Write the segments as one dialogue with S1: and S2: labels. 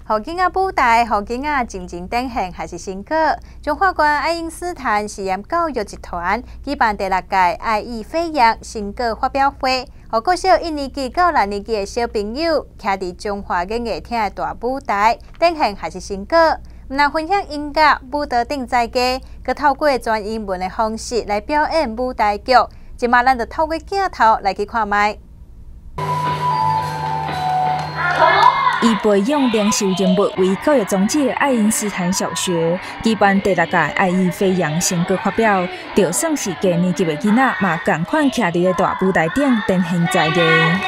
S1: 互囡仔舞台，互囡仔真正展现还是成果。中华关爱因斯坦实验教育集团举办第6届爱意飞扬成果发表会，互国小1年级到6年级的小朋友徛伫中华艺乐厅的大舞台，展现还是成果。毋但分享音乐、舞蹈等在家，佮透过全英文的方式来表演舞台剧。即马咱就透过镜头来去看卖。
S2: 以培养领袖人物为教育宗旨的爱因斯坦小学举办第6届爱意飞扬成果发表，就算是低年级的囡仔嘛，同款徛伫个大舞台顶展现才艺。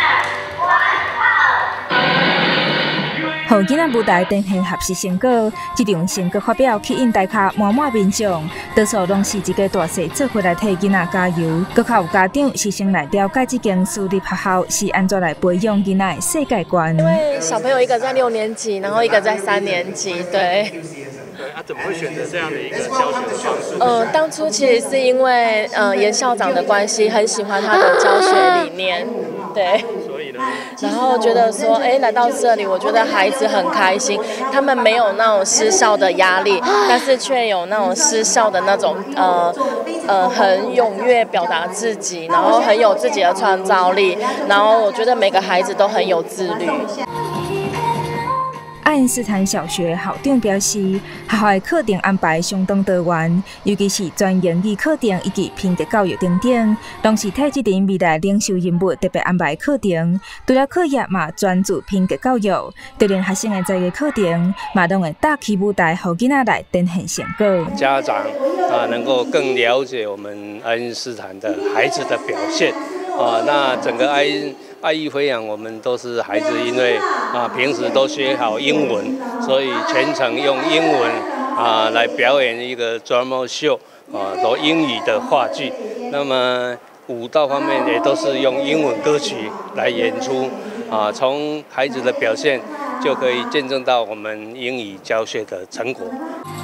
S2: 互囡仔舞台展现合适成果，这场成果发表吸引大家满满面上，多数拢是一个大细做伙来替囡仔加油，搁较有家长是先来了解这间私立学校是安怎来培养囡仔的世界观。
S3: 因为小朋友一个在6年级，然后一个在3年级，对。
S4: 对啊，怎么会选择这样的一个教学的方式？
S3: 当初其实是因为严校长的关系，很喜欢他的教学理念，对。
S4: 所以呢，
S3: 然后觉得说，来到这里，我觉得孩子很开心，他们没有那种失校的压力，但是却有那种失校的那种很踊跃表达自己，然后很有自己的创造力，然后我觉得每个孩子都很有自律。
S2: 爱因斯坦小学校长表示，学校的课程安排相当多元，尤其是专英语课程以及品德教育等等，拢是替这类未来领袖人物特别安排课程。除了课业嘛，专注品格教育，就连学生的在个课程嘛，拢会搭起舞台，互囡仔来展现成果。
S4: 家长能够更了解我们爱因斯坦的孩子的表现那整个爱意飞扬，我们都是孩子，因为平时都学好英文，所以全程用英文来表演一个 drama show 都英语的话剧。那么舞蹈方面也都是用英文歌曲来演出从孩子的表现就可以见证到我们英语教学的成果。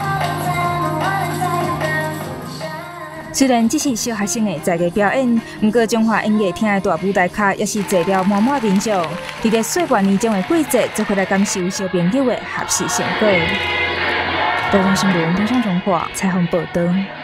S2: 虽然只是小学生的在地表演，不过中华音乐厅的大舞台下也是坐了满满面上，伫个岁月年中的季节，做回来感受小朋友的合适成果。台中新闻台中中华采访报道。